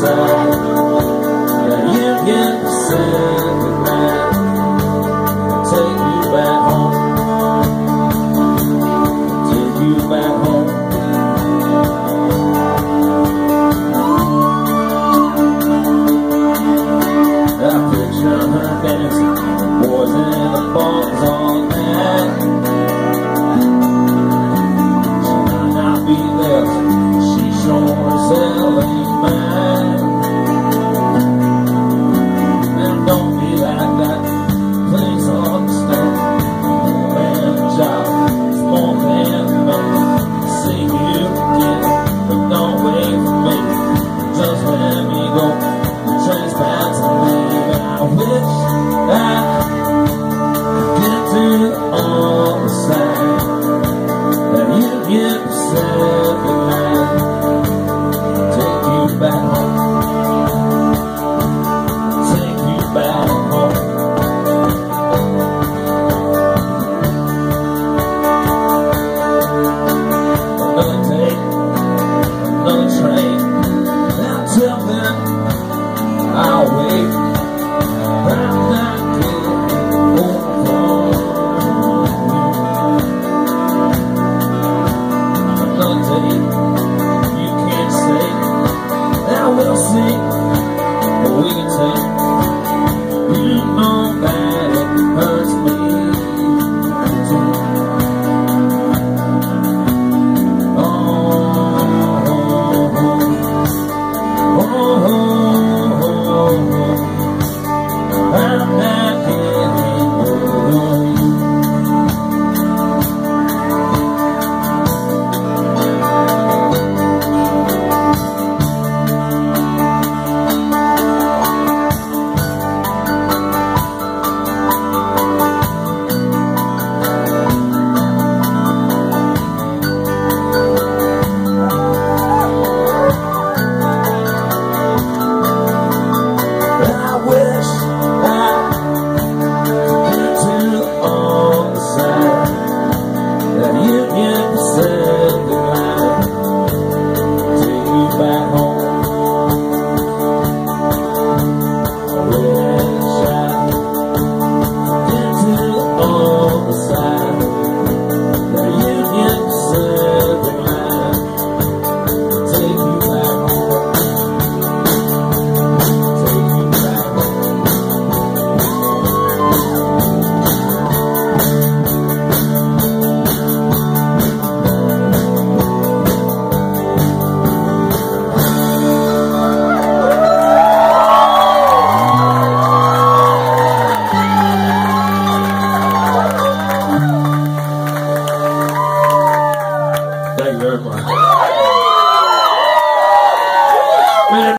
side, that Union Pacific line, take you back home, take you back home. I picture her dancing, boys in the bars all night. She might not be there, she sure as hell ain't mine. And don't be like that, please understand. More than a job, it's more than money. See you again, but don't wait for me. Just let me go, the train's about to leave. I wish I could get to the other side, that Union Pacific line, take you back home, take you back home. Another day, another train. Now tell them I'll wait. I'm not getting over. Another day, you can't say. Now we'll see what we can take. You know that it hurts me too. Oh, I'm not getting over you. I wish I could get to the other side, that Union Pacific line, take you back home. I wish I could get to the other side, that Union Pacific line, take you back home, take you back home. Thank you very much.